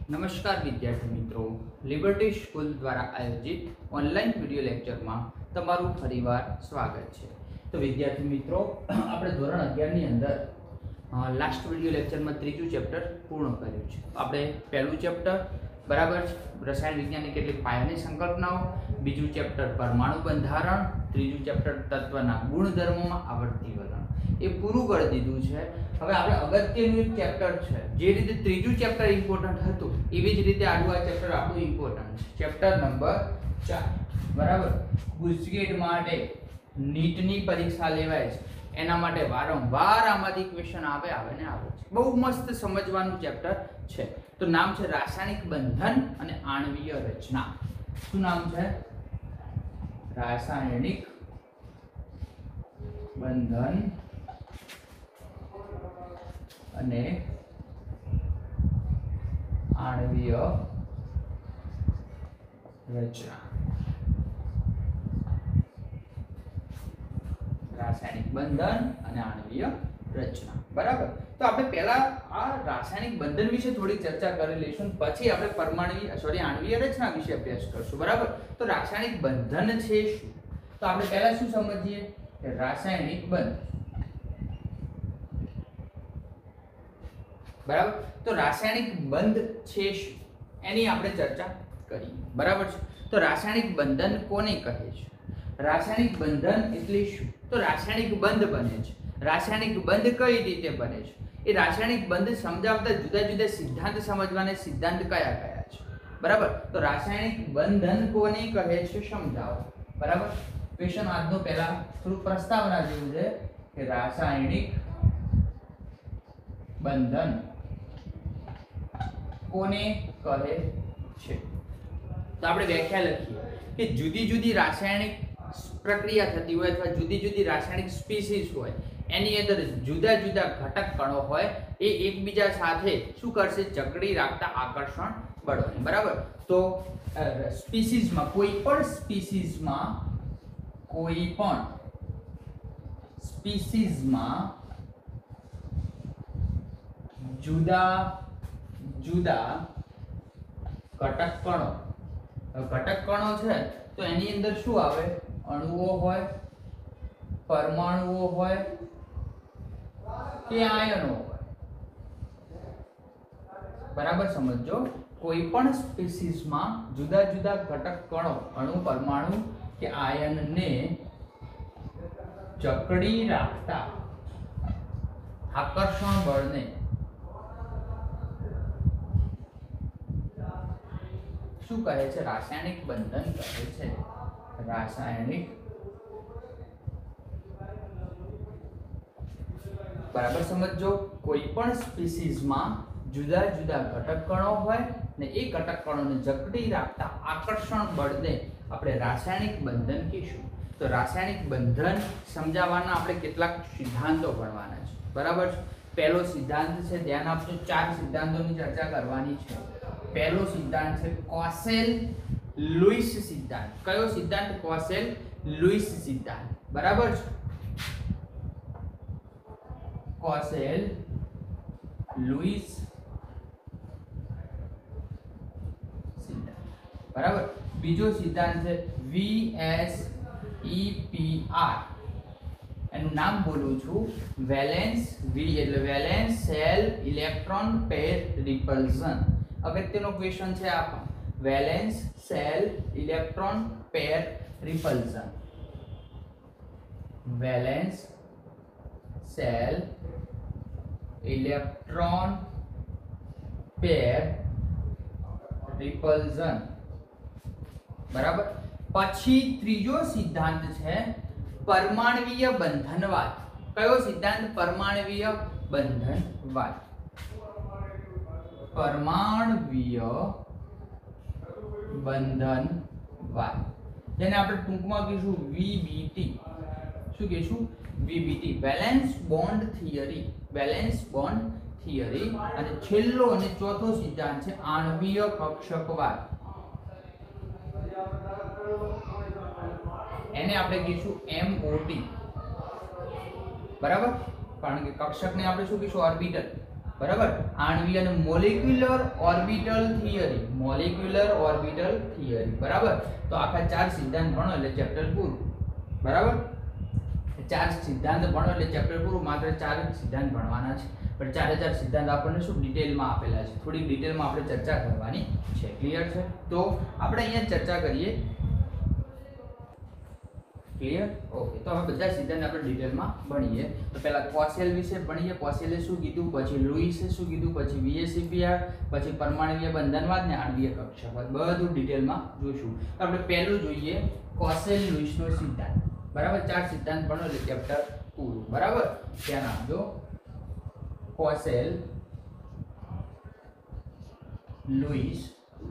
નમસ્કાર વિદ્યાર્થી મિત્રો, લિબર્ટી સ્કૂલ દ્વારા આયોજિત ઓનલાઈન વિડિયો લેક્ચરમાં તમારું ફરીવાર સ્વાગત છે। તો વિદ્યાર્થી મિત્રો, આપણે ધોરણ 11 ની અંદર લાસ્ટ વિડિયો લેક્ચરમાં ત્રીજું ચેપ્ટર પૂર્ણ કર્યું છે। આપણે પહેલું ચેપ્ટર બરાબર રસાયણ વિજ્ઞાનની કેટલીક પાયાની સંકલ્પનાઓ, બીજું ચેપ્ટર પરમાણુ બંધારણ, ત્રીજું ચેપ્ટર તત્વના ગુણધર્મોમાં આવર્તી વલણ એ પૂરું કરી દીધું છે। હવે આપણે અગત્યનું એક ચેપ્ટર છે, જે રીતે ત્રીજું ચેપ્ટર ઇમ્પોર્ટન્ટ હતું એવી જ રીતે આજનું આ ચેપ્ટર આપણું ઇમ્પોર્ટન્ટ છે, ચેપ્ટર નંબર 4 બરાબર। ગુજકેટ માટે નીટની પરીક્ષા લેવાય છે, એના માટે વારંવાર આમાંથી ક્વેશ્ચન આવે છે। બહુ મસ્ત સમજવાનું ચેપ્ટર છે। તો નામ છે રાસાયણિક બંધન અને આણ્વીય રચના। શું નામ છે? રાસાયણિક બંધન અને આણ્વીય રચના। રાસાયણિક બંધન અને આણ્વીય રચના બરાબર। તો આપણે પહેલા આ રાસાયણિક બંધન વિશે થોડી ચર્ચા કરી લઈશું, પછી આપણે આણ્વીય રચના વિશે અભ્યાસ કરશું બરાબર। તો રાસાયણિક બંધન છે શું? તો આપણે પહેલા શું સમજીએ કે રાસાયણિક બંધ બરાબર। તો રાસાયણિક બંધ છે શું એની આપણે ચર્ચા કરીએ બરાબર છે। તો રાસાયણિક બંધન કોને કહે છે? રાસાયણિક બંધન એટલે શું? તો રાસાયણિક બંધ બને છે। રાસાયણિક બંધ કઈ રીતે બને છે એ રાસાયણિક બંધ સમજાવતા જુદા જુદા સિદ્ધાંત સમજવાના સિદ્ધાંત કયા કયા છે બરાબર। તો રાસાયણિક બંધન કોને કહે છે સમજાવો બરાબર। ક્વેશ્ચન આજનો પહેલા થોડું પ્રસ્તાવના જેવું છે કે રાસાયણિક બંધન કોને કહે છે? તો આપણે વ્યાખ્યા લખીએ કે જુદી જુદી રાસાયણિક પ્રક્રિયા થતી હોય અથવા જુદી જુદી રાસાયણિક સ્પીસીસ હોય, એની અંદર જુદા જુદા ઘટક કણો હોય, એ એકબીજા સાથે શું કરશે? જકડી રાખતા આકર્ષણ બળોને બરાબર। તો સ્પીસીસમાં કોઈ પણ સ્પીસીસમાં જુદા જુદા ઘટક કણો છે, તો એની અંદર શું આવે? અણુઓ હોય, પરમાણુઓ હોય કે આયનો હોય બરાબર। સમજો, કોઈ પણ સ્પીસીસમાં જુદા જુદા ઘટક કણો, અણુ, પરમાણુ કે આયનને જકડી રાખતા આકર્ષણ બળને શું કહે છે? રાસાયણિક બંધન કહે છે। રાસાયણિક બરાબર સમજો, કોઈ પણ સ્પીસીસમાં જુદા જુદા ઘટક કણો હોય ને એ ઘટક કણોને જકડી રાખતા આકર્ષણ બળને આપણે રાસાયણિક બંધન કહીશું। તો રાસાયણિક બંધન સમજાવવાના આપણે કેટલાક સિદ્ધાંતો ભણવાના છે બરાબર। પહેલો સિદ્ધાંત છે, ધ્યાન આપજો, 4 સિદ્ધાંતોની ચર્ચા કરવાની છે। પહેલો સિદ્ધાંત છે કોસેલ-લુઈસ સિદ્ધાંત। કયો સિદ્ધાંત? કોસેલ-લુઈસ સિદ્ધાંત બરાબર છે। કોસેલ-લુઈસ સિદ્ધાંત બરાબર। બીજો સિદ્ધાંત છે VSEPR, એનું નામ બોલું છું, વેલેન્સ એટલે valence shell electron pair repulsion. અગત્યનો ક્વેશ્ચન છે આ, valence shell electron pair repulsion. Valence shell electron pair repulsion બરાબર। પછી ત્રીજો સિદ્ધાંત છે પરમાણ્વીય બંધનવાદ। કયો સિદ્ધાંત? પરમાણ્વીય બંધનવાદ। પરમાણ્વીય બંધનવાદ, જેને આપણે ટૂંકમાં કહીશું VBT। શું કહીશું? VBT, valence bond theory. Valence bond theory. અને છેલ્લો અને ચોથો સિદ્ધાંત છે આણ્વીય કક્ષકવાદ, એને આપણે કહીશું MOT બરાબર। કારણ કે કક્ષકને આપણે શું કહીશું? ઓર્બિટલ। બરાબર, આણ્વિક અને મોલેક્યુલર ઓર્બિટલ થિયરી, બરાબર. તો આખા 4 સિદ્ધાંત ભણો એટલે ચેપ્ટર પૂરું, બરાબર. 4 સિદ્ધાંત ભણો એટલે ચેપ્ટર પૂરું. માત્ર 4 જ સિદ્ધાંત ભણવાના છે, પણ 4 સિદ્ધાંત આપણને શું ડિટેલમાં આપેલા છે, થોડી ડિટેલમાં આપણે ચર્ચા કરવાની છે. ક્લિયર છે? તો આપણે અહીંયા ચર્ચા કરીએ. ક્લિયર? ઓકે. તો હવે બધા સિદ્ધાંત આપણે ડિટેલમાં ભણીએ. તો પહેલા કોસેલ વિશે ભણીએ. કોસેલે શું કીધું, પછી લુઈસે શું કીધું, પછી VSEPR, પછી પરમાણુીય બંધનવાદ ને આણ્વીય કક્ષાવાદ, બધું ડિટેલમાં જોઈશું. તો આપણે પહેલું જોઈએ કોસેલ લુઈસનો સિદ્ધાંત, બરાબર. 4 સિદ્ધાંત ભણો એટલે ચેપ્ટર પૂરું, બરાબર. ધ્યાન આપજો. કોસેલ લુઈસ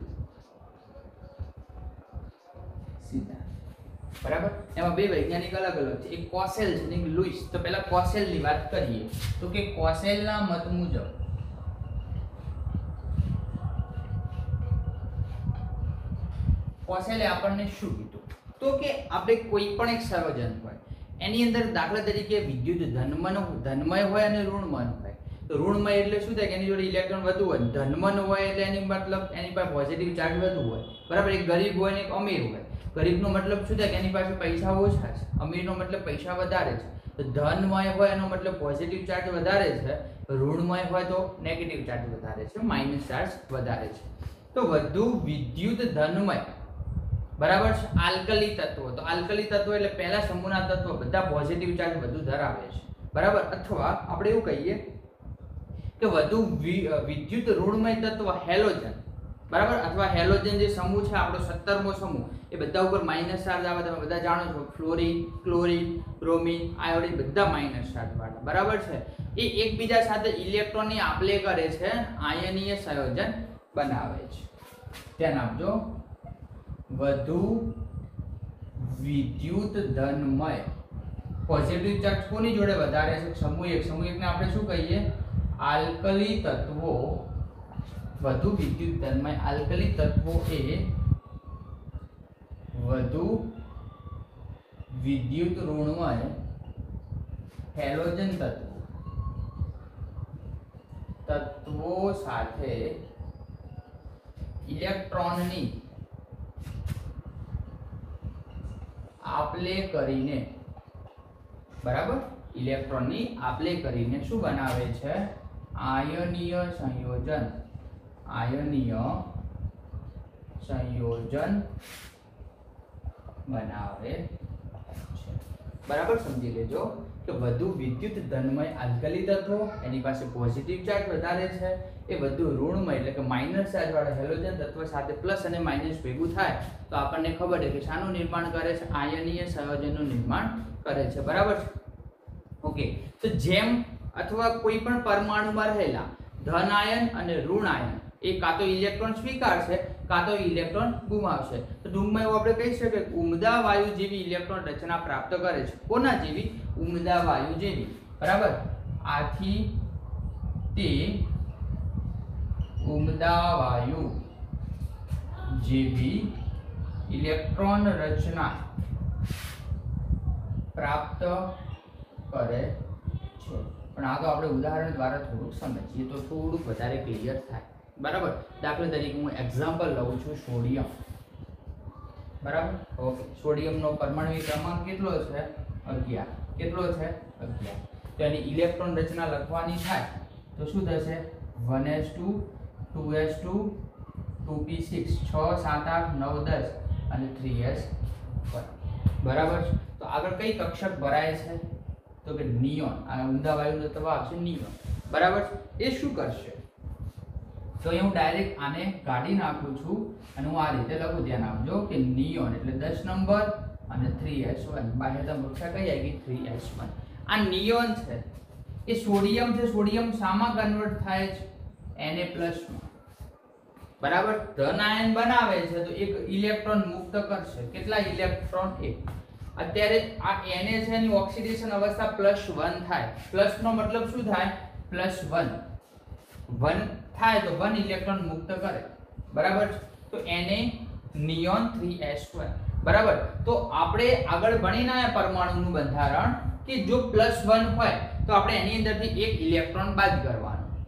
સિદ્ધાંત, બરાબર. એમાં બે વૈજ્ઞાનિક અલગ અલગ છે, એક કોસેલ છે ને એક લુઈસ. તો પહેલા કોસેલ ની વાત કરીએ. તો કે કોસેલના મત મુજબ કોસેલે આપણને શું કીધું, તો કે આપણે કોઈ પણ એક સંયોજન હોય એની અંદર દાખલા તરીકે વિદ્યુત ધનમય હોય અને ઋણમય હોય. તો ઋણમય એટલે શું થાય કે એની જોડે ઇલેક્ટ્રોન વધુ હોય, ધનમય હોય એટલે એની મતલબ એની પાસે પોઝિટિવ ચાર્જ વધુ હોય, બરાબર. એક ગરીબ હોય ને એક અમીર હોય. ગરીબનો મતલબ શું થાય કે એની પાસે પૈસા ઓછા છે, અમીરનો મતલબ પૈસા વધારે છે. તો ધનમય હોય એનો મતલબ પોઝિટિવ ચાર્જ વધારે છે, ઋણમય હોય તો નેગેટિવ ચાર્જ વધારે છે, માઇનસ ચાર્જ વધારે છે. તો વધુ વિદ્યુત ધનમય, બરાબર છે, આલ્કલી તત્વો. તો આલ્કલી તત્વો એટલે પહેલા સમૂહના તત્વો બધા પોઝિટિવ ચાર્જ વધુ ધરાવે છે, બરાબર. અથવા આપણે એવું કહીએ કે વધુ વિદ્યુત ઋણમય તત્વ હેલોજન, બરાબર. અથવા હેલોજન જે સમૂહ છે આપણો 17મો સમૂહ, એ બધા ઉપર માઇનસ ચાર્જ આવે. તમે બધા જાણો છો, ફ્લોરિન, ક્લોરિન, બ્રોમિન, આયોડિન બધા માઇનસ ચાર્જ વાળા, બરાબર છે. એ એકબીજા સાથે ઇલેક્ટ્રોનની આપ-લે કરે છે, આયનીય સંયોજન બનાવે છે. ધ્યાન આપજો. વધુ વિદ્યુત ધનમય પોઝિટિવ ચાર્જ કોની જોડે વધારે છે, સમૂહ એકને આપણે શું કહીએ, આલ્કલી તત્વો. વધુ વિદ્યુત ધનમય આલ્કલી તત્વો એ વધુ વિદ્યુત ઋણમય હેલોજન તત્વો સાથે ઇલેક્ટ્રોનની આપ-લે કરીને, બરાબર, ઇલેક્ટ્રોનની આપ-લે કરીને શું બનાવે છે, આયનીય સંયોજન બનાવે છે, બરાબર. સમજી લેજો કે વધુ વિદ્યુત ધનમય આલ્કલી તત્વો એની પાસે પોઝિટિવ ચાર્જ વધારે છે, એ વધુ ઋણમય એટલે કે માઇનસ ચાર્જ વાળા હેલોજન તત્વ સાથે પ્લસ અને માઇનસ ભેગું થાય તો આપણને ખબર છે કે શાનું નિર્માણ કરે છે, આયનીય સંયોજનનું નિર્માણ કરે છે, બરાબર છે. ઓકે. તો જેમ અથવા કોઈ પણ પરમાણુમાં રહેલા ધન આયન અને ઋણ આયન એ કાં તો ઇલેક્ટ્રોન સ્વીકારશે કાં તો ઇલેક્ટ્રોન ગુમાવશે. તો ટૂંકમાં એવું આપણે કહી શકીએ કે ઉમદા વાયુ જેવી ઇલેક્ટ્રોન રચના પ્રાપ્ત કરે છે. કોના જેવી? ઉમદા વાયુ જેવી, બરાબર. આથી તે ઉમદા વાયુ જેવી ઇલેક્ટ્રોન રચના પ્રાપ્ત કરે છે. પણ આ તો આપણે ઉદાહરણ દ્વારા થોડુંક સમજીએ તો થોડુંક વધારે ક્લિયર થાય, બરાબર. દાખલા તરીકે હું એક્ઝામ્પલ લઉં છું, સોડિયમ, બરાબર. ઓકે. સોડિયમનો પરમાણુ ક્રમાંક કેટલો છે? 11. કેટલો છે? 11. તો એની ઇલેક્ટ્રોન રચના લખવાની થાય તો શું થશે? 1s2 2s2 2p6 6 7 8 9 10 અને 3s1, બરાબર. તો આગળ કઈ કક્ષક ભરાય છે? તો કે નિયોન. આ ઉમદા વાયુનો તત્વ આવશે નિયોન, બરાબર. એ શું કરશે? તો હું ડાયરેક્ટ આને કાઢી નાખું છું અને હું આ રીતે લખું. ધ્યાન આપજો કે નિયોન એટલે 10 નંબર અને 3s1. બાહ્યતમ કક્ષા કઈ આવી? 3s1. આ નિયોન છે એ સોડિયમ છે. સોડિયમ શામાં કન્વર્ટ થાય છે? Na+ માં, બરાબર. ધન આયન બનાવે છે તો એક ઇલેક્ટ્રોન મુક્ત કરશે. કેટલા ઇલેક્ટ્રોન? 1. અત્યારે આ Na છે એની ઓક્સિડેશન અવસ્થા +1 થાય. પ્લસ નો મતલબ શું થાય? +1 થાય તો 1 ઇલેક્ટ્રોન મુક્ત કરે, બરાબર. તો Na નિયોન 3s1, બરાબર. તો આપણે આગળ ભણીને આયા પરમાણુનું બંધારણ કે જો +1 હોય તો આપણે એની અંદરથી એક ઇલેક્ટ્રોન બાદ કરવાનો,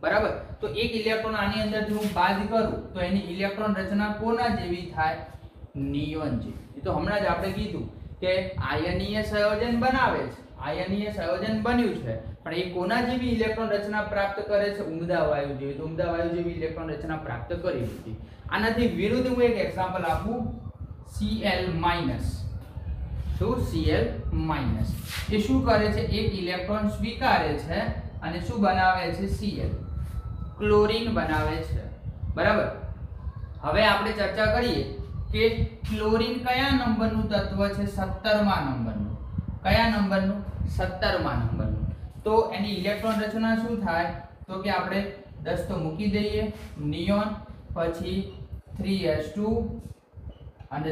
બરાબર. તો એક ઇલેક્ટ્રોન આની અંદરથી હું બાદ કરું તો એની ઇલેક્ટ્રોન રચના કોના જેવી થાય? નિયોન જેવી. એ તો હમણાં જ આપણે કીધું કે આયનીય સંયોજન બનાવે છે, આયનીય સંયોજન બન્યું છે, પણ એ કોના જેવી ઇલેક્ટ્રોન રચના પ્રાપ્ત કરે છે? ઉમદા વાયુ જેવી. તો ઉમદા વાયુ જેવી ઇલેક્ટ્રોન રચના પ્રાપ્ત કરી હતી. આનાથી વિરુદ્ધ હું એક એક્ઝામ્પલ આપું, Cl-. તો Cl-. એ શું કરે છે? એક ઇલેક્ટ્રોન સ્વીકારે છે અને શું બનાવે છે? Cl, ક્લોરીન બનાવે છે. બરાબર. હવે આપણે ચર્ચા કરીએ કે ક્લોરીન કયા નંબરનું તત્વ છે? 17મા નંબરનું. કયા નંબરનું? 17મા નંબરનું. તો એની ઇલેક્ટ્રોન રચના શું થાય? તો કે આપણે 10 તો મૂકી દઈએ, નિયોન, પછી 3s2 અને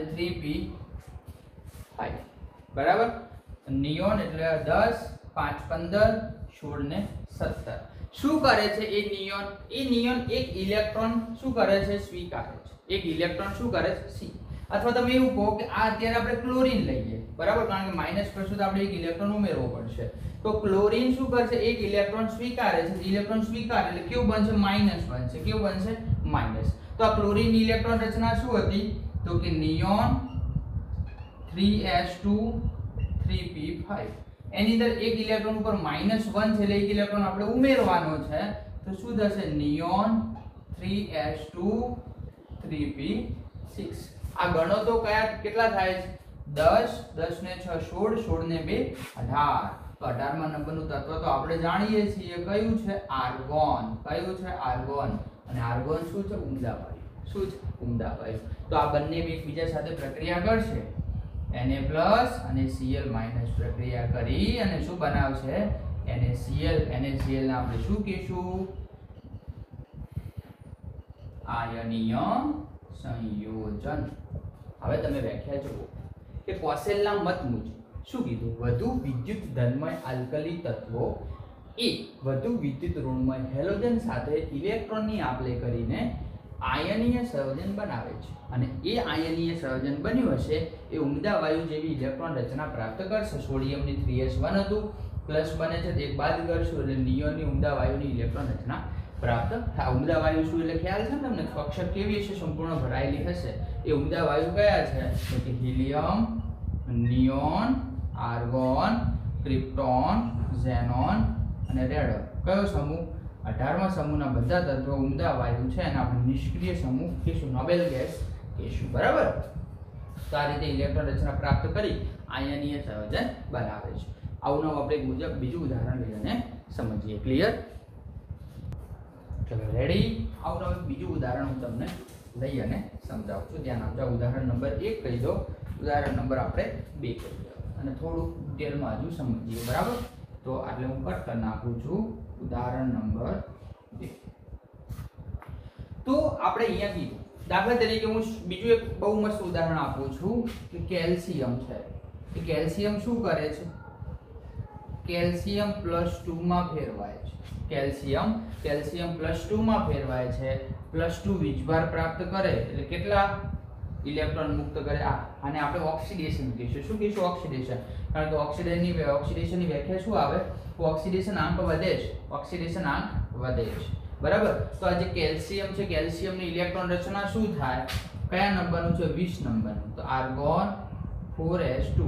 3p5. બરાબર. નિયોન એટલે 10, 5 15, 16 ને 17. શું કરે છે એ નિયોન? એ નિયોન એક ઇલેક્ટ્રોન શું કરે છે? સ્વીકારે છે. એક ઇલેક્ટ્રોન શું કરે છે? C. અથવા તમે એવું કહો કે આ અત્યારે આપણે ક્લોરીન લઈએ, બરાબર, કારણ કે માઈનસ કરશું તો આપણે એક ઇલેક્ટ્રોન ઉમેરવો પડશે. તો ક્લોરીન શું કરશે? એક ઇલેક્ટ્રોન સ્વીકારે છે. ઇલેક્ટ્રોન સ્વીકારે એટલે કેવું બનશે? માઈનસ બનશે. કેવું બનશે? માઈનસ. તો આ ક્લોરીન ઇલેક્ટ્રોન રચના શું હતી? તો કે નિયોન 3s2 3p5. એની અંદર એક ઇલેક્ટ્રોન ઉપર -1 છે એટલે એક ઇલેક્ટ્રોન આપણે ઉમેરવાનો છે. તો શું થશે? Neon 3s2 3p6. આ ગણો તો કયા કેટલા થાય છે? 10, 10 ને 6 16, 16 ને 2 18. તો 18મા નંબરનું તત્વ તો આપણે જાણીએ છીએ, કયું છે? આર્ગોન. કયું છે? આર્ગોન. અને આર્ગોન શું છે? ઉમદા વાયુ. શું છે? ઉમદા વાયુ. તો આ બંને એકબીજા સાથે પ્રક્રિયા કરશે, Na+ અને Cl- પ્રક્રિયા કરી અને શું બનાવશે? NaCl. NaCl ને આપણે શું કહીશું? આયનીય સંયોજન. હવે તમે વ્યાખ્યા જુઓ કે કોસેલના મત મુજબ શું કીધું? વધુ વિદ્યુત ધનમય આલ્કલી તત્વો એ વધુ વિદ્યુત ઋણમય હેલોજન સાથે ઇલેક્ટ્રોનની આપ-લે કરીને આયનીય સંયોજન બનાવે છે, અને એ આયનીય સંયોજન બન્યું હશે એ ઉમદા વાયુ જેવી ઇલેક્ટ્રોન રચના પ્રાપ્ત કરશે. સોડિયમની 3s1 હતું, પ્લસ બને છે તો એક બાદ કરશું એટલે નિયોનની ઉમદા વાયુની ઇલેક્ટ્રોન રચના પ્રાપ્ત થાય. ઉમદા વાયુ શું એટલે ખ્યાલ છે ને તમને? કક્ષક કેવી હશે? સંપૂર્ણ ભરાયેલી હશે. એ ઉમદા વાયુ કયા છે? તો કે helium, neon, argon, krypton, xenon અને રેડન. કયો સમૂહ? 18મા સમૂહના બધા તત્વો ઉમદા વાયુ છે અને આપણે નિષ્ક્રિય સમૂહ કહીશું, નોબેલ ગેસ કહીશું. બરાબર. તો આ રીતે ઇલેક્ટ્રોન રચના પ્રાપ્ત કરી આયનીય સંયોજન બનાવે છે. આવું આપણે બીજું ઉદાહરણ લઈને સમજીએ. ક્લિયર? ચલો રેડી. આવું બીજું ઉદાહરણ હું તમને લઈ અને સમજાવું છું. ધ્યાન આપજો. ઉદાહરણ નંબર 1 કહી દો, ઉદાહરણ નંબર આપણે 2 કહી દો અને થોડું ડિટેલમાં હજુ સમજીએ. બરાબર. તો એટલે હું કટ કરી નાખું છું. ઉદાહરણ નંબર 2. તો આપણે અહીંયા કીધું, દાખલા તરીકે હું બીજું એક બહુ મસ્ત ઉદાહરણ આપું છું કે કેલ્શિયમ છે. કે કેલ્શિયમ શું કરે છે? કેલ્શિયમ +2 માં ફેરવાય છે. કેલ્શિયમ +2 માં ફેરવાય છે. +2 વીજભાર પ્રાપ્ત કરે એટલે કેટલા ઇલેક્ટ્રોન મુક્ત કરે? આને આપણે ઓક્સિડેશન કહીશું. શું કહીશું? ઓક્સિડેશન. કારણ કે ઓક્સિડેશનની વ્યાખ્યા શું આવે? ઓક્સિડેશન આંક વધે છે. ઓક્સિડેશન આંક વધે છે. બરાબર. તો આ જે કેલ્શિયમ છે, કેલ્શિયમની ઇલેક્ટ્રોન રચના શું થાય? કયા નંબરનું છે? 20 નંબરનું. તો આર્ગોન 4s2.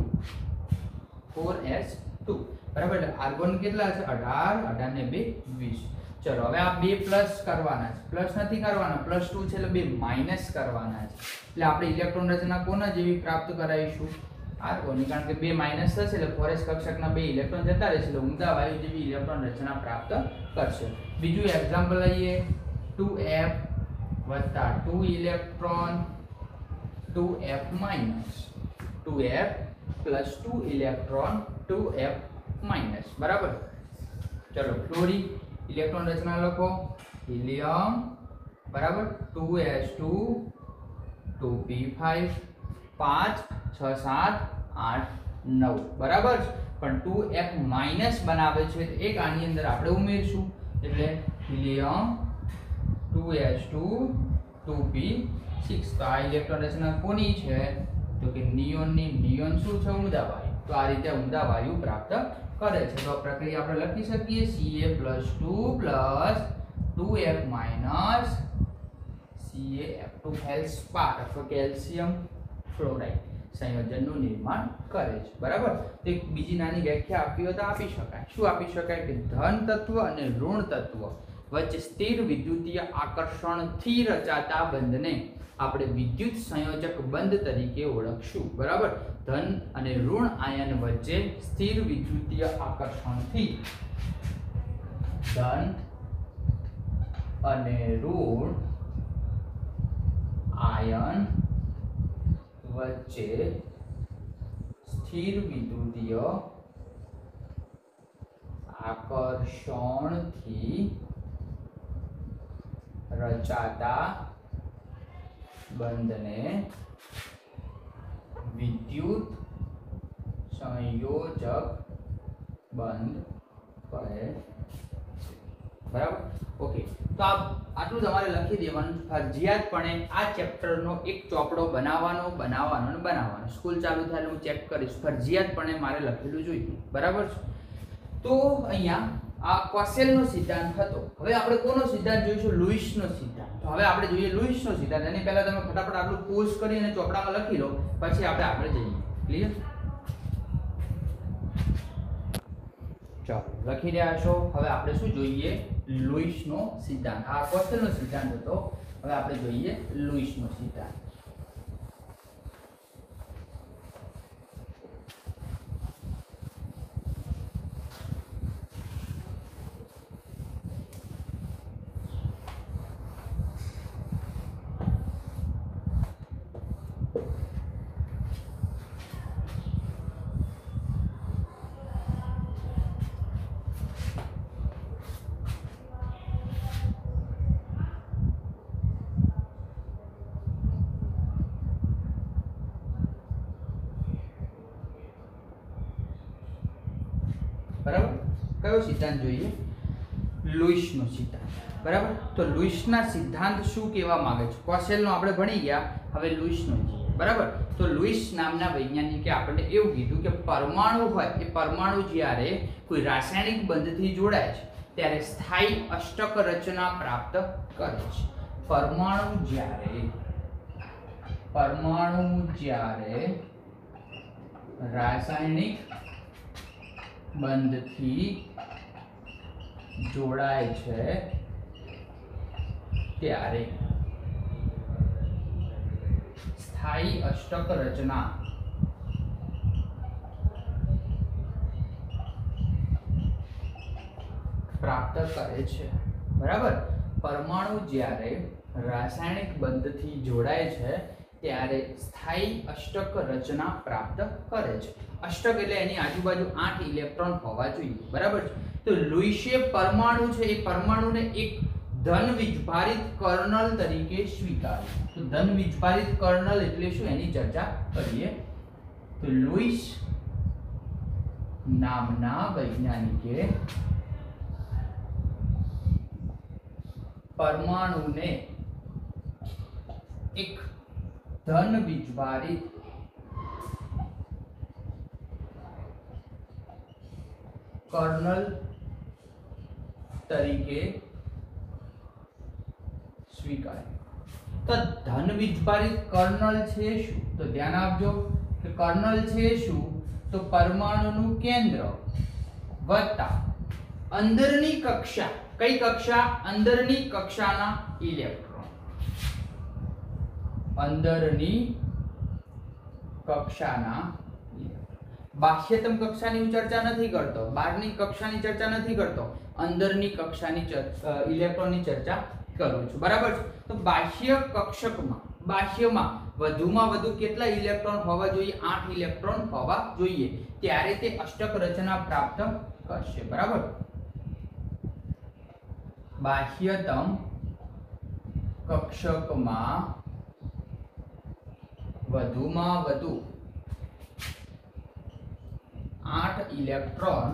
બરાબર. એટલે આર્ગોન કેટલા છે? 18, 18 ને 2 20. ચલો હવે આ 2 પ્લસ કરવાના છે. પ્લસ નથી કરવાના, +2 છે એટલે 2 માઈનસ કરવાના છે. એટલે આપણે ઇલેક્ટ્રોન રચના કોના જેવી પ્રાપ્ત કરાવીશું? આર્ગોનની. કારણ કે 2 માઈનસ થશે એટલે 4s કક્ષકના 2 ઇલેક્ટ્રોન જતા રહેશે એટલે ઉમદા વાયુ જેવી ઇલેક્ટ્રોન રચના પ્રાપ્ત કરશે. બીજું એક્ઝામ્પલ લઈએ. 2f + 2 electron 2f - 2f + 2 electron 2f - બરાબર. ચલો ફ્લોરિન ઇલેક્ટ્રોન રચના લખો. હિલિયમ બરાબર 2s2 2p5 5 6 7 8 9 બરાબર. પણ 2f - બનાવે છે તો એક આની અંદર આપણે ઉમેરશું એટલે હિલિયમ 2s2 2p6. તો આ ઇલેક્ટ્રોન રચના કોની છે? તો કે નિયોનની. નિયોન શું છે? ઉમદા વાયુ. તો આ રીતે ઉમદા વાયુ પ્રાપ્ત કરે છે. તો પ્રક્રિયા આપણે લખી શકીએ Ca +2 + 2 2F માઇનસ CaF2 ફેલ્સપાર અથવા કેલ્શિયમ ફ્લોરાઇડ સંયોજનનું નિર્માણ કરે છે, બરાબર. તો એક બીજી નાની વ્યાખ્યા આપી હોય તો આપી શકાય. શું આપી શકાય કે ધન તત્વ અને ઋણ તત્વ વચ્ચે સ્થિર વિદ્યુતીય આકર્ષણથી રચાતા બંધને આપણે વિદ્યુત સંયોજક બંધ તરીકે ઓળખશું, બરાબર. ધન અને ઋણ આયન વચ્ચે સ્થિર વિદ્યુતીય આકર્ષણથી ધન અને ઋણ આયન વચ્ચે સ્થિર વિદ્યુતીય આકર્ષણથી રચાતા બંધને વિદ્યુત સંયોજક બંધ કહે છે, બરાબર. ઓકે, તો આટલું તમારે લખી દેવાનું ફરજિયાતપણે. આ ચેપ્ટરનો એક ચોપડો બનાવવાનો સ્કૂલ ચાલુ થાય હું ચેક કરીશ, ફરજિયાતપણે મારે લખેલું જોઈએ, બરાબર છે. તો અહીંયા આ કોસેલનો સિદ્ધાંત હતો. હવે આપણે કોનો સિદ્ધાંત જોઈશું? લુઈસનો સિદ્ધાંત. તો હવે આપણે જોઈએ લુઈસનો સિદ્ધાંત. એની પહેલા તમે ફટાફટ આટલું પોઝ કરીને ચોપડામાં લખી લો, પછી આપણે આગળ જઈએ. ક્લિયર? ચાલો, લખી રહ્યા છો. હવે આપણે શું જોઈએ? લુઈસનો સિદ્ધાંત. આ કોસેલનો સિદ્ધાંત હતો, હવે આપણે જોઈએ લુઈસનો સિદ્ધાંત. બરાબર. કયો સિદ્ધાંત જોઈએ? લુઈસનો સિદ્ધાંત, બરાબર. તો લુઈસના સિદ્ધાંત શું કહેવા માંગે છે? કોસેલનો આપણે ભણી ગયા, હવે લુઈસનો જોઈએ, બરાબર. તો લુઈસ નામના વૈજ્ઞાનિકે આપણને એવું કીધું કે પરમાણુ હોય એ પરમાણુ જ્યારે કોઈ રાસાયણિક બંધથી જોડાય છે ત્યારે સ્થાયી અષ્ટક રચના પ્રાપ્ત કરે છે. પરમાણુ જ્યારે રાસાયણિક બંધથી જોડાય છે ત્યારે સ્થાયી અષ્ટક રચના પ્રાપ્ત કરે છે, બરાબર. પરમાણુ જ્યારે રાસાયણિક બંધથી જોડાય છે ત્યારે સ્થાયી અષ્ટક રચના પ્રાપ્ત કરે છે. અષ્ટક એટલે એની આજુબાજુ 8 ઇલેક્ટ્રોન હોવા જોઈએ, બરાબર છે. તો લુઈસે પરમાણુ છે એ પરમાણુને એક ધન વીજભારિત કર્નલ તરીકે સ્વીકાર્યું. તો ધન વીજભારિત કર્નલ એટલે શું એની ચર્ચા કરીએ. તો લુઈસ નામના વૈજ્ઞાનિકે પરમાણુને એક ધન વીજભારિત કર્નલ તરીકે સ્વીકાર્યું. તો ધન વીજભારિત કર્નલ છે શું? તો ધ્યાન આપજો કે કર્નલ છે શું? તો પરમાણુનું કેન્દ્ર વત્તા અંદરની કક્ષા. કઈ કક્ષા? અંદરની કક્ષાના ઇલેક્ટ્રોન. અંદરની કક્ષાના બાહ્યતમ કક્ષાની ચર્ચા નથી કરતો, બહારની કક્ષાની ચર્ચા નથી કરતો, અંદરની કક્ષાની ઇલેક્ટ્રોનની ચર્ચા કરું છું, બરાબર છે. તો બાહ્ય કક્ષકમાં બાહ્યમાં વધુમાં વધુ કેટલા ઇલેક્ટ્રોન હોવા જોઈએ? 8 ઇલેક્ટ્રોન હોવા જોઈએ, ત્યારે તે અષ્ટક રચના પ્રાપ્ત કરશે, બરાબર. બાહ્યતમ કક્ષકમાં વધુમાં વધુ 8 ઇલેક્ટ્રોન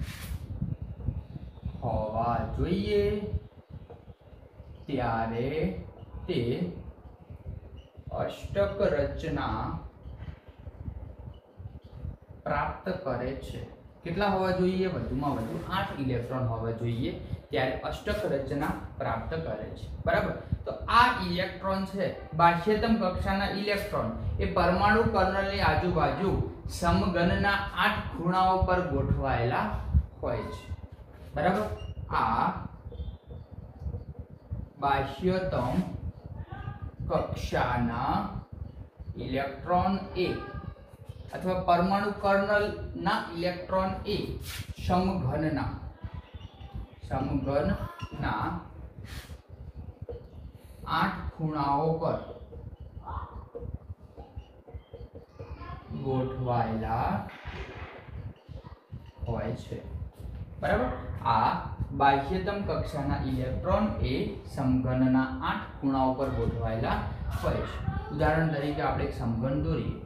હોવા જોઈએ, ત્યારે તે અષ્ટક રચના પ્રાપ્ત કરે છે. કેટલા હોવા જોઈએ? વધુમાં વધુ 8 ઇલેક્ટ્રોન હોવા જોઈએ, ત્યારે અષ્ટક રચના પ્રાપ્ત કરે છે. બરાબર. તો આ ઇલેક્ટ્રોન છે, બાહ્યતમ કક્ષાના ઇલેક્ટ્રોન એ પરમાણુ કર્નલની આજુબાજુ સમઘનના 8 ખૂણાઓ પર ગોઠવાયેલા હોય છે. બરાબર. આ બાહ્યતમ કક્ષાના ઇલેક્ટ્રોન એ અથવા પરમાણુ કર્નલના ઇલેક્ટ્રોન એ સમઘનના 8 ખૂણાઓ પર ગોઠવાયેલા હોય છે. બરાબર. આ બાહ્યતમ કક્ષાના ઇલેક્ટ્રોન એ સમઘનના 8 ખૂણાઓ પર ગોઠવાયેલા હોય છે. ઉદાહરણ તરીકે આપણે એક સમઘન દોરીએ.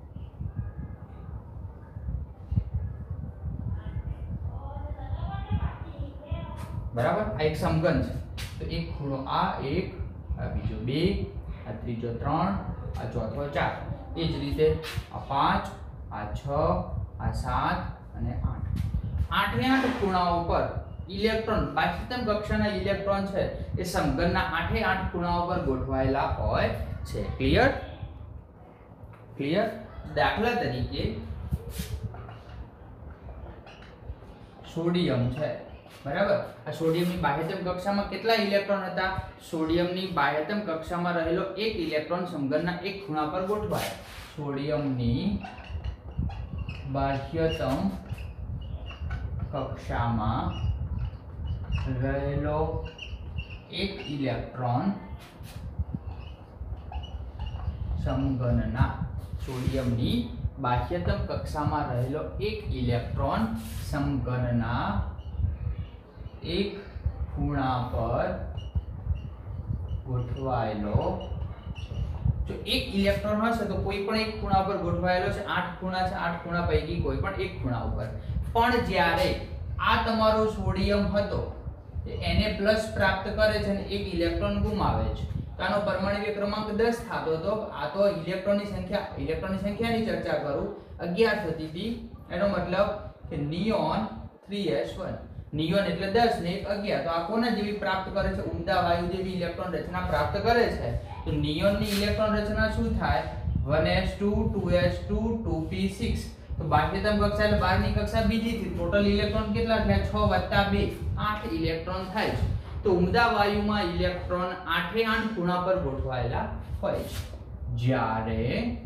બરાબર. આ એક સમઘન છે, તો એક ખૂણો આ એક, આ બીજો 2, આ ત્રીજો 3, આ ચોથો 4. એ જ રીતે આ 5, આ 6, આ 7 અને 8. 8 ખૂણાઓ પર ઇલેક્ટ્રોન, બાહ્યતમ કક્ષાના ઇલેક્ટ્રોન છે એ સમઘનના 8 ખૂણાઓ પર ગોઠવાયેલા હોય છે. ક્લિયર? ક્લિયર. દાખલા તરીકે સોડિયમ છે. બરાબર. આ સોડિયમની બાહ્યતમ કક્ષામાં કેટલા ઇલેક્ટ્રોન હતા? સોડિયમની બાહ્યતમ કક્ષામાં રહેલો એક ઇલેક્ટ્રોન સમઘનના એક ખૂણા પર ગોઠવાય. સોડિયમની બાહ્યતમ કક્ષામાં રહેલો એક ઇલેક્ટ્રોન સમઘનના, સોડિયમની બાહ્યતમ કક્ષામાં રહેલો એક ઇલેક્ટ્રોન સમઘનના એક ખૂણા પર ગોઠવાયેલો. જો એક ઇલેક્ટ્રોન હશે તો કોઈ પણ એક ખૂણા પર ગોઠવાયેલો છે. 8 ખૂણા છે, 8 ખૂણા પૈકી કોઈ પણ એક ખૂણા ઉપર. પણ જ્યારે આ તમારો સોડિયમ હતો એને પ્લસ પ્રાપ્ત કરે છે અને એક ઇલેક્ટ્રોન ગુમાવે છે, તો આનો પરમાણુ ક્રમાંક 10 થતો હતો. આ તો ઇલેક્ટ્રોનની સંખ્યાની ચર્ચા કરું, 11 થતી હતી. એનો મતલબ કે નિયોન 3s1, નિયોન એટલે 10 ને 11, તો આ કોના જેવી પ્રાપ્ત કરે છે? ઉમદા વાયુ જેવી ઇલેક્ટ્રોન રચના પ્રાપ્ત કરે છે. તો નિયોનની ઇલેક્ટ્રોન રચના શું થાય? 1s2 2s2 2p6. તો બાહ્યતમ કક્ષા એટલે બહારની કક્ષા બીજી થી ટોટલ ઇલેક્ટ્રોન કેટલા થયા? 6 + 2 8 ઇલેક્ટ્રોન થાય છે. તો ઉમદા વાયુમાં ઇલેક્ટ્રોન 8 ખૂણા પર ગોઠવાયેલા હોય છે. જ્યારે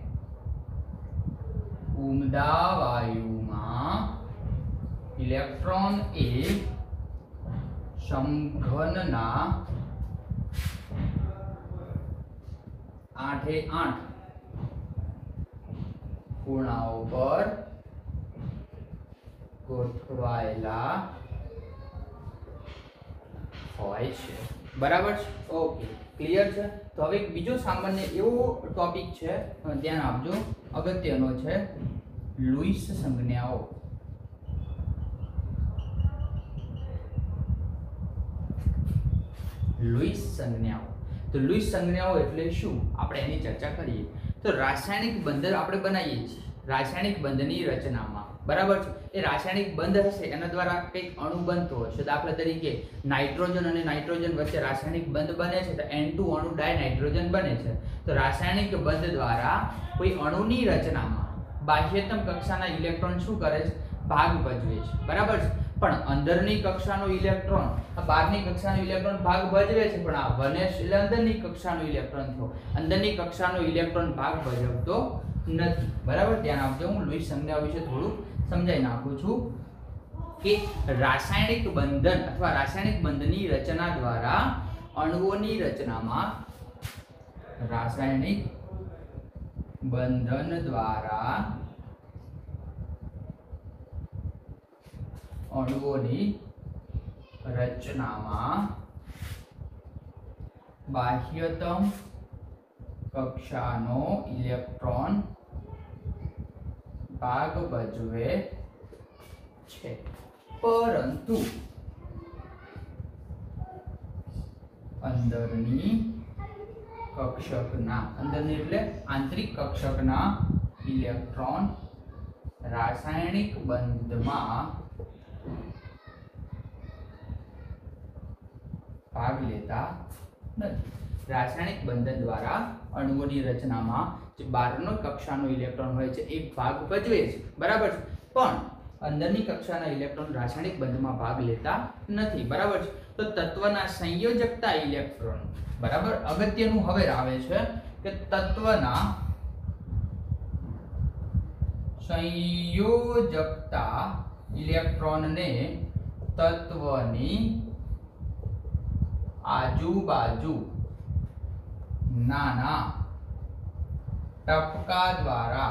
ઉમદા વાયુમાં ઇલેક્ટ્રોન એ સમઘનના 8 ખૂણાઓ પર ગોઠવાયેલા હોય છે. બરાબર છે? ઓકે, ક્લિયર છે. તો હવે એક બીજો સામાન્ય એવો ટોપિક છે, ધ્યાન આપજો, અગત્યનો છે, લુઈસ સંજ્ઞાઓ. લુઈસ સંજ્ઞાઓ. તો લુઈસ સંજ્ઞાઓ એટલે શું? આપણે એની ચર્ચા કરીએ. તો રાસાયણિક બંધ આપણે બનાવીએ છીએ રાસાયણિક બંધની રચનામાં. બરાબર છે? એ રાસાયણિક બંધ હશે એના દ્વારા કંઈક અણુ બનતો હશે. દાખલા તરીકે નાઇટ્રોજન અને નાઇટ્રોજન વચ્ચે રાસાયણિક બંધ બને છે, તો N2 અણુ ડાયનાઇટ્રોજન બને છે. તો રાસાયણિક બંધ દ્વારા કોઈ અણુની રચનામાં બાહ્યતમ કક્ષાના ઇલેક્ટ્રોન શું કરે છે? ભાગ ભજવે છે. બરાબર છે? પણ અંદરની કક્ષાનો ઇલેક્ટ્રોન, બહારની કક્ષાનો ઇલેક્ટ્રોન ભાગ ભજવે છે, પણ આ 1s એટલે અંદરની કક્ષાનો ઇલેક્ટ્રોન થયો. અંદરની કક્ષાનો ઇલેક્ટ્રોન ભાગ ભજવતો નથી. બરાબર? ધ્યાન આપજો. હું લુઈસ સંજ્ઞા વિશે થોડું સમજાવી નાખું છું કે રાસાયણિક બંધન અથવા રાસાયણિક બંધની રચના દ્વારા અણુઓની રચનામાં, રાસાયણિક બંધન દ્વારા અણુઓની રચનામાં બાહ્યતમ કક્ષાનો ઇલેક્ટ્રોન ભાગ ભજવે છે, પરંતુ અંદરની કક્ષકના, અંદરની એટલે આંતરિક કક્ષકના ઇલેક્ટ્રોન રાસાયણિક બંધમાં ભાગ લેતા નથી. રાસાયણિક બંધન દ્વારા અણુઓની રચનામાં જે બહારનો કક્ષાનો ઇલેક્ટ્રોન હોય છે એ ભાગ ભજવે છે, બરાબર છે, પણ અંદરની કક્ષાના ઇલેક્ટ્રોન રાસાયણિક બંધમાં ભાગ લેતા નથી, બરાબર છે. તો તત્વના સંયોજકતા ઇલેક્ટ્રોન, બરાબર, અગત્યનું હવે આવે છે કે તત્વના સંયોજકતા ઇલેક્ટ્રોનને તત્વની આજુબાજુ નાના ટપકા દ્વારા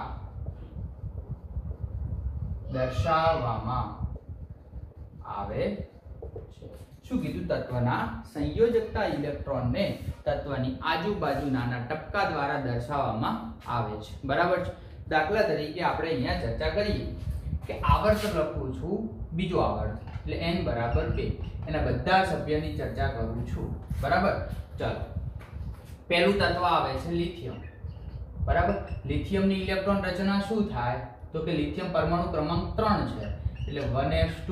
દર્શાવવામાં આવે છે. શું કીધું? તત્વના સંયોજકતા ઇલેક્ટ્રોનને તત્વની આજુબાજુ નાના ટપકા દ્વારા દર્શાવવામાં આવે છે, બરાબર છે. દાખલા તરીકે આપણે અહીંયા ચર્ચા કરીએ કે આવર્ત લખું છું, બીજો આવર્ત એટલે n બરાબર 2, એના બધા સભ્યની ચર્ચા કરું છું, બરાબર. ચાલો, પહેલું તત્વ આવે છે લિથિયમ, બરાબર. લિથિયમની ઇલેક્ટ્રોન રચના શું થાય? તો કે લિથિયમ પરમાણુ ક્રમાંક 3 છે એટલે 1s2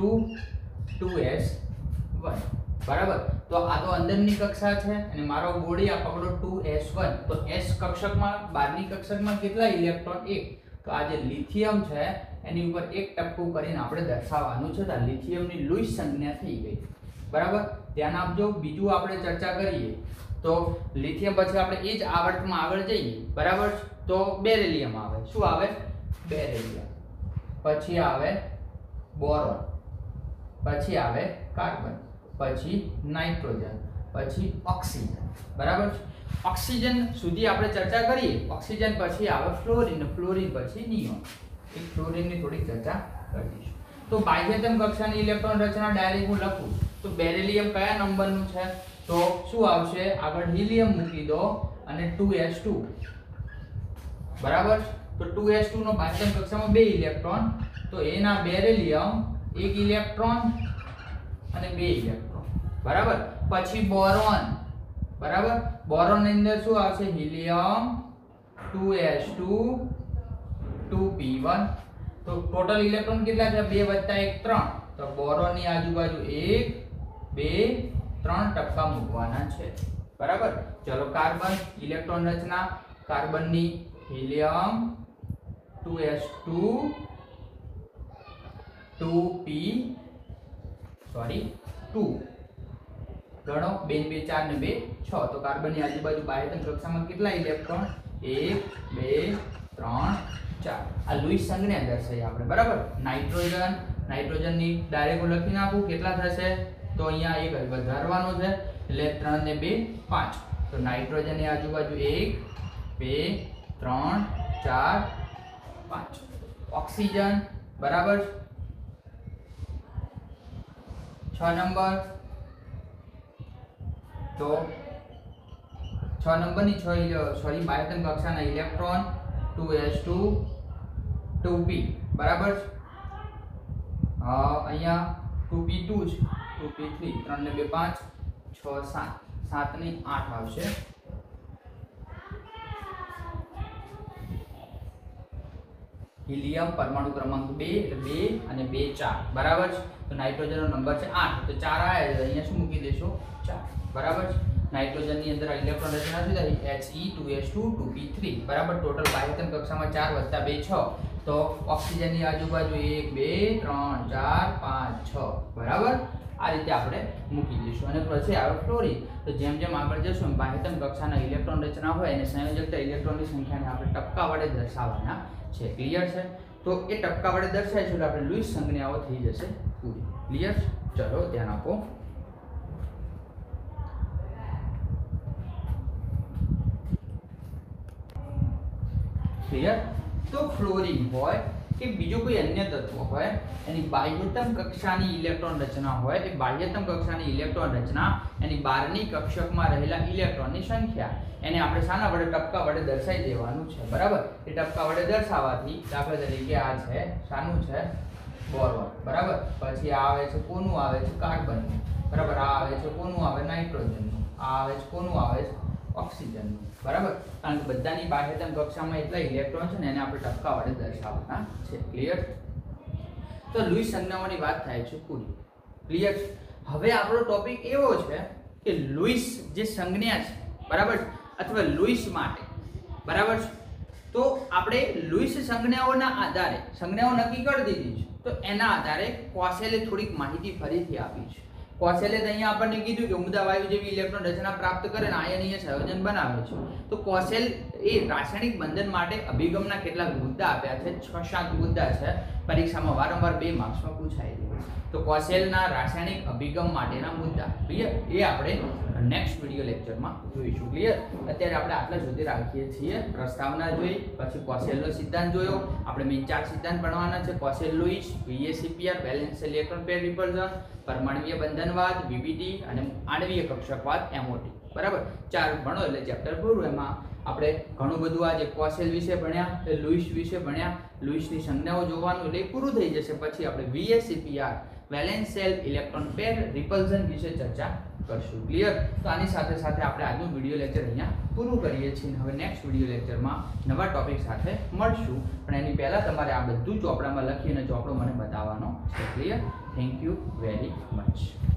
2s1, બરાબર. તો આ તો અંદરની કક્ષા છે અને મારો બોડી આ પકડો 2s1, તો s કક્ષકમાં, બહારની કક્ષકમાં કેટલા ઇલેક્ટ્રોન? 1. તો આ જે લિથિયમ છે એની ઉપર એક ટપકું કરીને આપણે દર્શાવવાનું છે. તો લિથિયમની લુઈસ સંજ્ઞા થઈ ગઈ, બરાબર. ધ્યાન આપજો. બીજું આપણે ચર્ચા કરીએ તો લિથિયમ પછી આપણે એ જ આવર્તમાં આગળ જઈએ, બરાબર. તો બેરિલિયમ આવે. શું આવે? બેરિલિયમ. પછી આવે બોરોન, પછી આવે કાર્બન, પછી નાઇટ્રોજન, પછી ઓક્સિજન, બરાબર. ઓક્સિજન સુધી આપણે ચર્ચા કરીએ. ઓક્સિજન પછી આવે ફ્લોરિન, ફ્લોરિન પછી નિયોન. એક ફ્લોરિનની થોડી ચર્ચા કરીશું. તો બાહ્યતમ કક્ષાની ઇલેક્ટ્રોન રચના ડાયરેક્ટ હું લખું તો બેરિલિયમ કયા નંબરનું છે? તો શું આવશે? આગળ હિલિયમ મૂકી દો અને 2s2, બરાબર. તો 2s2 નો બાહ્યતમ કક્ષામાં 2 ઇલેક્ટ્રોન, તો એના બેરિલિયમ 1 ઇલેક્ટ્રોન અને 2 ઇલેક્ટ્રોન, બરાબર. પછી બોરોન, બરાબર. બોરોન ની અંદર શું આવશે? Helium 2s2 2p1. તો ટોટલ ઇલેક્ટ્રોન કેટલા છે? 2 + 1 3. તો બોરોન ની આજુબાજુ 1 2 3 ટપકા મૂકવાના છે, બરાબર. ચલો, કાર્બન ઇલેક્ટ્રોન રચના. કાર્બન ની હિલિયમ 2s2 2p 2 ગણો, 2 2 4 ને 2 6. તો કાર્બન ની આજુબાજુ બાહ્યતમ કક્ષામાં કેટલા ઇલેક્ટ્રોન? 1 2 3 4. આ લુઈસ સંજ્ઞા દર્શાવી આપણે, બરાબર. નાઇટ્રોજન, નાઇટ્રોજન ની ડાયરેક્ટ લખી નાખું. કેટલા થશે? તો અહીંયા એક વધારવાનો છે એટલે 3 ને 2 5. તો નાઇટ્રોજન ની આજુબાજુ 1 2 3 4 5. ઓક્સિજન, બરાબર. 6 નંબર. તો 6 નંબરની બાહ્યતમ કક્ષાના ઇલેક્ટ્રોન 2s2 2p, બરાબર. અહીંયા 2p2 છે, 2p3 3 ને 2 5 6 7 7 ને 8 આવશે. હિલિયમ પરમાણુ ક્રમાંક 2 એટલે 2 અને 2 4, બરાબર. તો નાઇટ્રોજન નો નંબર છે 8, તો 4 આયા છે, અહીંયા શું મૂકી દેશો? 4, બરાબર. નાઇટ્રોજન ની અંદર ઇલેક્ટ્રોન રચના શું થાય? He2s2 2p3, બરાબર. ટોટલ બાહ્યતમ કક્ષામાં 4 + 2 6. તો ઓક્સિજન ની આજુબાજુ 1 2 3 4 5 6, બરાબર. આ રીતે આપણે મૂકી દઈશું. અને પછી આવે ફ્લોરિન. તો જેમ જેમ આગળ જશું એમ બાહ્યતમ કક્ષાના ઇલેક્ટ્રોન રચના હોય અને સંયોજકતા ઇલેક્ટ્રોનની સંખ્યાને આપણે ટપકા વડે દર્શાવવાના છે. ક્લિયર છે? તો એ ટપકા વડે દર્શાવીશું એટલે આપણે લુઈસ સંજ્ઞાઓ થઈ જશે પૂરી. ક્લિયર? ચલો, ધ્યાન આપો. ક્લિયર? તો ફ્લોરિન હોય કે બીજો કોઈ અન્ય તત્વ હોય, એની બાહ્યતમ કક્ષાની ઇલેક્ટ્રોન રચના હોય, એ બાહ્યતમ કક્ષાની ઇલેક્ટ્રોન રચના એની બહારની કક્ષકમાં રહેલા ઇલેક્ટ્રોનની સંખ્યા, એને આપણે શાના વડે? ટપકા વડે દર્શાવી દેવાનું છે, બરાબર. એ ટપકા વડે દર્શાવવાથી દાખલા તરીકે આ છે શાનું છે? બોરોન, બરાબર. પછી આ આવે છે કોનું? આવે છે કાર્બનનું, બરાબર. આ આવે છે કોનું? આવે નાઇટ્રોજનનું. આ આવે છે કોનું? આવે છે ઓક્સિજનનું, બરાબર? કારણ કે બધાની બાહ્યતમ કક્ષામાં એટલા ઇલેક્ટ્રોન છે ને એને આપણે ટપકા વડે દર્શાવવાના છે. ક્લિયર? તો લુઈસ સંજ્ઞાઓની વાત થાય છે પૂરી. ક્લિયર? હવે આપણો ટોપિક એવો છે કે લુઈસ જે સંજ્ઞા છે, બરાબર, અથવા લુઈસ માટે, બરાબર છે, તો આપણે લુઈસ સંજ્ઞાઓના આધારે સંજ્ઞાઓ નક્કી કરી દીધી છે, તો એના આધારે કોશેલે થોડીક માહિતી ફરીથી આપી છે. કોશેલે અહીંયા આપણને કીધું કે ઉમદા વાયુ જેવી ઇલેક્ટ્રોન રચના પ્રાપ્ત કરે ને આયનીય સંયોજન બનાવે છે. તો કોશેલ એ રાસાયણિક બંધન માટે અભિગમના કેટલાક મુદ્દા આપ્યા છે, 6-7 મુદ્દા છે, પરીક્ષામાં વારંવાર 2 માર્ક્સમાં પૂછાય છે. તો કોશેલના રાસાયણિક અભિગમ માટેના મુદ્દા, ક્લિયર, એ આપણે નેક્સ્ટ વિડિયો લેક્ચરમાં જોઈશું. ક્લિયર? અત્યારે આપણે આટલા સુધી રાખીએ છીએ. પ્રસ્તાવના જોઈ, પછી કોશેલનો સિદ્ધાંત જોયો, આપણે મેઇન 4 સિદ્ધાંત ભણવાના છે: Kossel Lewis, VSEPR, valence electron pair repulsion, પરમાણ્વીય બંધનવાદ, VBD અને આણ્વીય કક્ષકવાદ, MOT. બરાબર? 4 ભણો એટલે ચેપ્ટર પૂરું. એમાં આપણે ઘણું બધું આજે કોશેલ વિશે ભણ્યા, લુઈસ વિશે ભણ્યા, લુઈસની સંજ્ઞાઓ જોવાનું એટલે પૂરું થઈ જશે. પછી આપણે VSEPR, valence shell electron pair repulsion વિશે ચર્ચા કરશું. ક્લિયર? તો આની સાથે સાથે આપણે આજનું વિડિયો લેક્ચર અહીંયા પૂરું કરીએ છીએ. હવે નેક્સ્ટ વિડિયો લેક્ચરમાં નવા ટોપિક સાથે મળશું, પણ એની પહેલા તમારે આ બધું ચોપડામાં લખીને ચોપડો મને બતાવવાનો છે. Clear? Thank you very much.